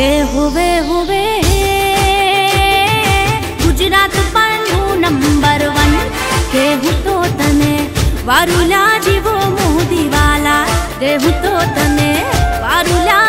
કે હુવે હુવે ગુજરાત પરનું નંબર 1 કે હું તો તને વારુલા જીવો મોદીવાલા કે હું તો તને વારુલા